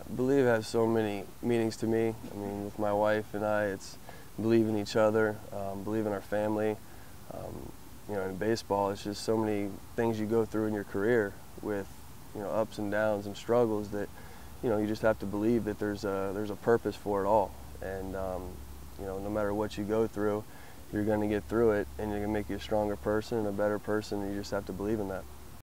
Believe has so many meanings to me. I mean, with my wife and I, it's believe in each other, believe in our family. You know, in baseball, it's just so many things you go through in your career with, you know, ups and downs and struggles that, you know, you just have to believe that there's a purpose for it all. And you know, no matter what you go through, you're going to get through it, and you're going to make you a stronger person and a better person. And you just have to believe in that.